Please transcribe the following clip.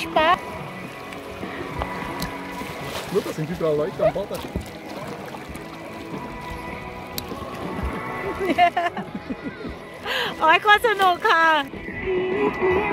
Spaß. Schau, da sind überall Leute am Baden. Ôi, có sân nổค่ะ